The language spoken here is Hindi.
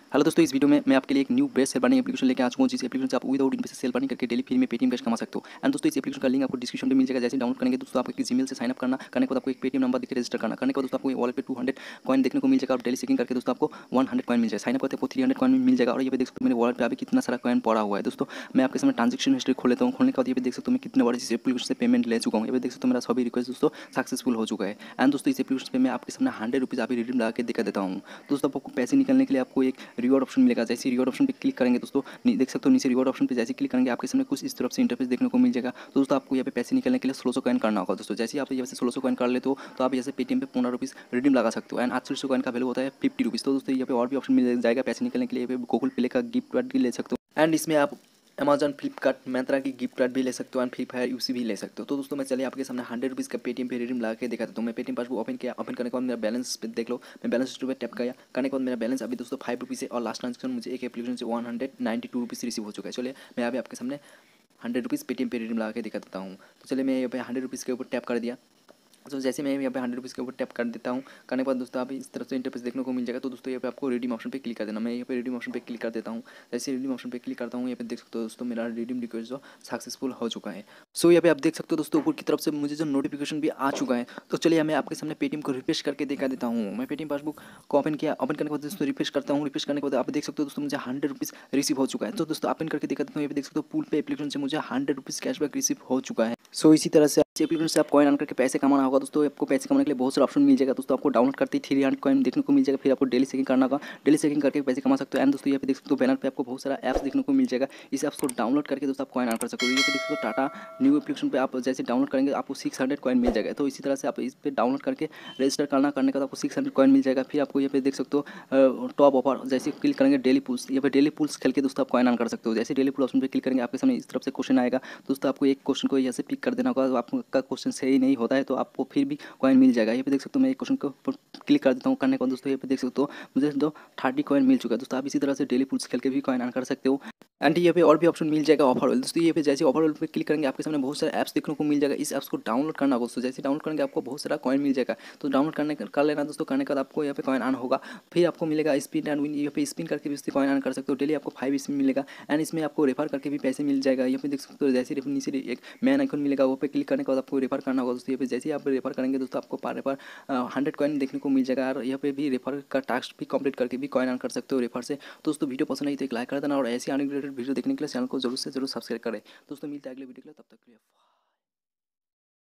हेलो दोस्तों, इस वीडियो में मैं आपके लिए एक new best self earning application लेके आ चुका हूँ, जिस एप्लीकेशन से आप विदाउट इन्वेस्ट सेल अर्निंग करके डेली फ्री में पेटीएम कैश कमा सकते हो। एंड दोस्तों, इस एप्लीकेशन का लिंक आपको डिस्क्रिप्शन में मिल जाएगा। जैसे डाउनलोड करेंगे दोस्तों, आपको एक जीमेल से साइन अप करने के बाद आपको एक पेटीएम नंबर देकर रजिस्टर करने के बाद दोस्तों आपको वॉलेट पे 200 कॉइन देखने को मिल जाएगा और डेली सेकिंग करके दोस्तों आपको 100 कॉइन मिल जाएगा। साइन अप करते आपको 300 कॉइन मिल जाएगा। और ये पे देख सकते हो मेरे वॉलेट पे अभी कितना सारा कॉइन पड़ा हुआ है। दोस्तों मैं आपके सामने ट्रांजेक्शन हिस्ट्री खोल लेता हूँ। खोलने के बाद ये पे देख सकते हो मैं कितने बार इस एप्लीकेशन से पेमेंट ले चुका हूँ। ये पे देख सकते हो मेरा सभी रिक्वेस्ट दोस्तों सक्सेसफुल हो चुका है। एंड दोस्तों इस एप्लीकेशन पे मैं आपके सामने 100 रुपीज़ अभी रिडीम लगा के दिखा देता हूँ। दोस्तों आपको पैसे निकलने के लिए आपको एक रिवॉर्ड ऑप्शन मिलेगा। जैसे रिवॉर्ड ऑप्शन पे क्लिक करेंगे दोस्तों, देख सकते हो नीचे रिवॉर्ड ऑप्शन पे जैसे क्लिक करेंगे आपके सामने कुछ इस तरफ से इंटरफेस देखने को मिल जाएगा। तो दोस्तों आपको यहाँ पे पैसे निकलने के लिए 1600 कॉइन करना होगा। दोस्तों जैसे ही आप यहाँ से 1600 कॉइन कर लेते हो तो आप यहाँ से पेटीएम पे 15 रुपीज़ रिडीम लगा सकते हो। एंड 800 कॉइन का वैल्यू होता है 50 रुपीज़। तो दोस्तों यहाँ पे और भी ऑप्शन मिल जाएगा पैसे निकलने के लिए। गूगल प्ले का गिफ्ट कार्ड भी ले सकते हो। एंड इसमें आप अमेजॉन, फ्लिपकार्ट, मिंत्रा की गिफ्ट कार्ड भी ले सकते हो एंड फ्री फायर यूसी भी ले सकते हो। तो दोस्तों मैं चलिए आपके सामने 100 रुपीज़ का पेटीएम पे रिडीम लगा के दिखा देता हूँ। मैं पेटीएम पासबुक ओपन किया। ओपन करने के बाद मेरा बैलेंस पे देख लो, मैं बैलेंस पे टैप किया। करने के बाद मेरा बैलेंस अभी दोस्तों 5 रुपीज़ है और लास्ट ट्रांजेक्शन मुझे एक एप्लीकेशन से 192 रुपीज़ रिसीव हो चुका है। चलिए मैं अभी आपके सामने 100 रुपीज़ पेटीएम पे रिडीम लगा के दिखा देता हूँ। तो चलिए मैं यहाँ पे 100 रुपीज़ के ऊपर टैप कर दिया। तो जैसे मैं यहाँ पे 100 रुपीज़ के ऊपर टैप कर देता हूँ। करने के बाद दोस्तों आप इस तरफ से इंटरफेस देखने को मिल जाएगा। तो दोस्तों यहाँ पे आपको रिडीम ऑप्शन पे क्लिक कर देना। मैं यहाँ पे रिडीम ऑप्शन पे क्लिक कर देता हूँ। जैसे रिडीम ऑप्शन पे क्लिक करता हूँ, यहाँ पे देख सकते हो दोस्तों मेरा रिडीम रिक्वेस्ट जो सक्सेसफुल हो चुका है। सो यहाँ पे आप देख सकते हो दोस्तों ऊपर की तरफ से मुझे जो नोटिफिकेशन भी आ चुका है। तो चलिए मैं आपके सामने पेटीएम को रिफ्रेश करके दिखा देता हूँ। मैं पेटीएम पासबुक को ओपन किया। ओपन करने के बाद दोस्तों रिफ्रेश करता हूँ। रिफ्रेश करने के बाद आप देख सकते हो दोस्तों मुझे 100 रुपीज़ रिसीव हो चुका है। तो दोस्तों ओपन करके दिखा देता हूँ। यहाँ पे देख सकते हो पूल पे एप्लीकेशन से मुझे 100 रुपीज़ कैशबैक रिसीव हो चुका है। सो इसी तरह से एप्लीकेशन से आप कॉइन अर्न करके पैसे कमाना होगा। दोस्तों आपको पैसे कमाने के लिए बहुत सारा ऑप्शन मिल जाएगा। दोस्तों आपको डाउनलोड करते ही 300 कॉइन देखने को मिल जाएगा। फिर आपको डेली सेकिंग करना होगा। डेली सेकिंग करके पैसे कमा सकते हो। एंड दोस्तों यहाँ पे देख सकते हो बैनर पे आपको बहुत सारा ऐप्स देखने को मिल जाएगा। इस ऐप्स को डाउनलोड करके दोस्तों आप कॉइन अर्न कर सकते हो। ये पे देख सकते हो टाटा न्यू एप्लीकेशन पे आप जैसे डाउनलोड करेंगे आपको 600 कॉइन मिल जाएगा। तो इसी तरह से आप इस पर डाउनलोड करके रजिस्टर करने के बाद आपको 600 कॉइन मिल जाएगा। फिर आपको यहाँ पे देख सकते हो टॉप ऑफर जैसे क्लिक करेंगे डेली पुल्स, यहाँ पे डेली पुल्स खेल के दोस्तों आप कॉइन अर्न कर सकते हो। जैसे डेली पुल ऑप्शन पे क्लिक करेंगे आपके सामने इस तरफ से क्वेश्चन आएगा। दोस्तों आपको एक क्वेश्चन को यहाँ से पिक कर देना होगा। आपका क्वेश्चन सही नहीं होता है तो आपको फिर भी कॉइन मिल जाएगा। यहाँ पे देख सकते हो मैं एक क्वेश्चन को क्लिक कर देता हूँ। करने के बाद दोस्तों यहाँ पे देख सकते हो मुझे जो 30 कॉइन मिल चुका है। दोस्तों आप इसी तरह से डेली पुल्स खेल के भी कॉइन अर्न कर सकते हो। एंड यहाँ पे और भी ऑप्शन मिल जाएगा ऑफर वाले। दोस्तों ये पे जैसे ऑफर वाले पे क्लिक करेंगे आपके सामने बहुत सारे ऐप्स देखने को मिल जाएगा। इस ऐप्स को डाउनलोड करना होगा दोस्तों। जैसे डाउनलोड करेंगे आपको बहुत सारा कॉइन मिल जाएगा। तो डाउनलोड कर लेना दोस्तों। करने के बाद आपको यहाँ पे कॉइन अर्न होगा। फिर आपको मिलेगा स्पिन एंड विन। यहाँ पे स्पिन करके भी इससे कॉइन अर्न कर सकते हो। डेली आपको 5 स्पिन मिलेगा। एंड इसमें आपको रेफर करके भी पैसे मिल जाएगा। यहाँ पे देख सकते हो जैसे नीचे एक मैन आइकन मिलेगा, वो पे क्लिक करने के बाद आपको रेफर करना होगा दोस्तों। यहाँ पे जैसे ही आप रेफर करेंगे दोस्तों आपको पर रेफर 100 कॉइन देखने को मिल जाएगा। और यहाँ पे भी रेफर का टास्क भी कंप्लीट करके भी कॉइन अर्न कर सकते हो रेफर से। दोस्तों वीडियो पसंद आई तो एक लाइक कर देना और ऐसी आने रिलेटेड वीडियो देखने के लिए चैनल को जरूर से जरूर सब्सक्राइब करें। दोस्तों मिलते हैं अगले वीडियो के लिए, तब तक के लिए।